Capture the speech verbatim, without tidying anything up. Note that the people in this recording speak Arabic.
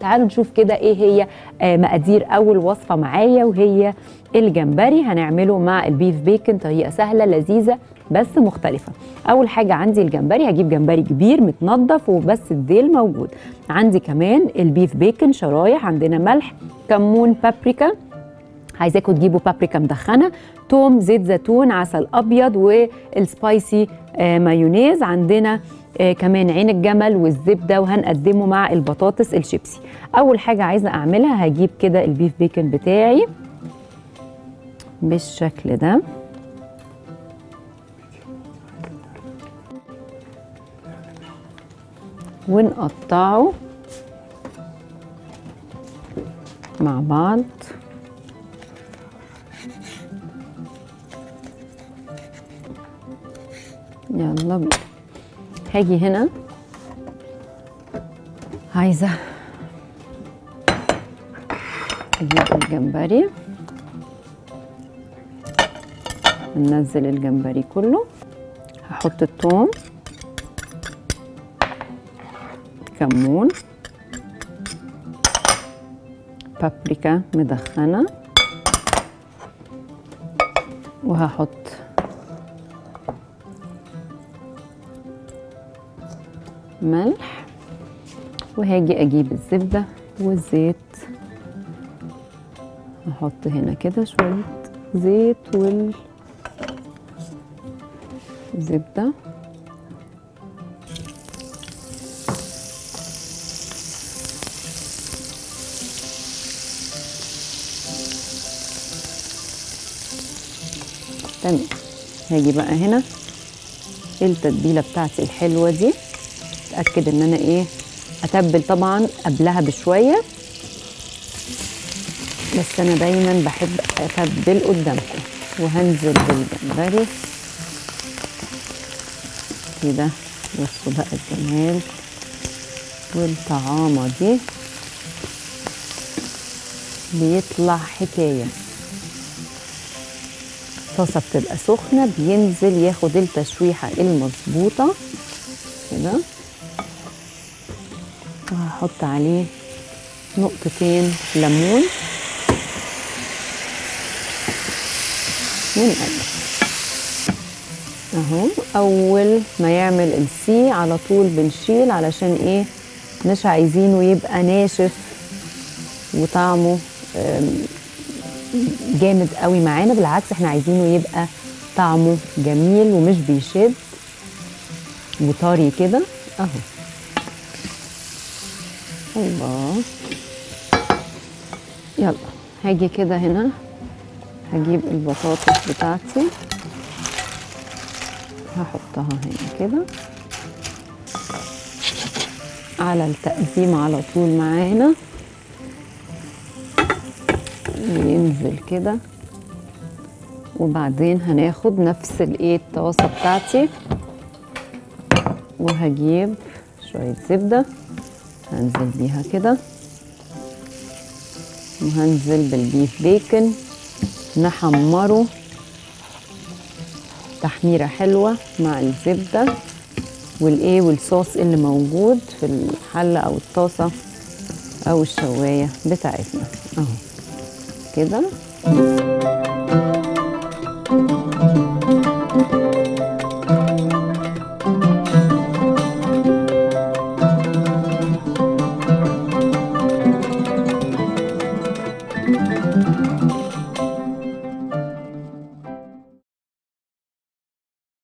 تعالوا نشوف كده ايه هي مقادير اول وصفه معايا، وهي الجمبري. هنعمله مع البيف بيكن، طريقه سهله لذيذه بس مختلفه. اول حاجه عندي الجمبري، هجيب جمبري كبير متنضف وبس الديل موجود. عندي كمان البيف بيكن شرايح، عندنا ملح، كمون، بابريكا، عايزاكم تجيبوا بابريكا مدخنه، توم، زيت زيتون، عسل ابيض، والسبايسي آه مايونيز. عندنا آه كمان عين الجمل والزبده، وهنقدمه مع البطاطس الشيبسي. اول حاجه عايزه اعملها هجيب كده البيف بيكن بتاعي بالشكل ده، ونقطعه مع بعض. يلا بينا. هاجي هنا عايزه اجيب الجمبري، ننزل الجمبري كله، هحط الثوم، كمون، بابريكا مدخنه، وهحط ملح، وهاجي اجيب الزبده والزيت، هحط هنا كده شويه زيت والزبده، تمام. هاجي بقى هنا التتبيله بتاعتي الحلوه دي، اتاكد ان انا ايه اتبل طبعا قبلها بشويه، بس انا دايما بحب اتبل قدامكم. وهنزل بالجمبري كده، بصوا بقى الجمال والطعامه دي بيطلع حكايه. الطاسه بتبقى سخنه، بينزل ياخد التشويحه المظبوطه كده، وهحط عليه نقطتين ليمون ونقلب اهو. اول ما يعمل السي على طول بنشيل، علشان ايه؟ مش عايزينه يبقى ناشف وطعمه جامد قوي معانا، بالعكس احنا عايزينه يبقى طعمه جميل ومش بيشد وطري كده اهو. الله. يلا هاجي كده هنا هجيب البطاطس بتاعتي، هحطها هنا كده على التقديم على طول معانا، ينزل كده. وبعدين هناخد نفس الايه الطاسه بتاعتي، وهجيب شويه زبده هنزل بيها كده، وهنزل بالبيف بيكن نحمره تحميره حلوه مع الزبده والايه والصوص اللي موجود في الحله او الطاسه او الشوايه بتاعتنا اهو كده.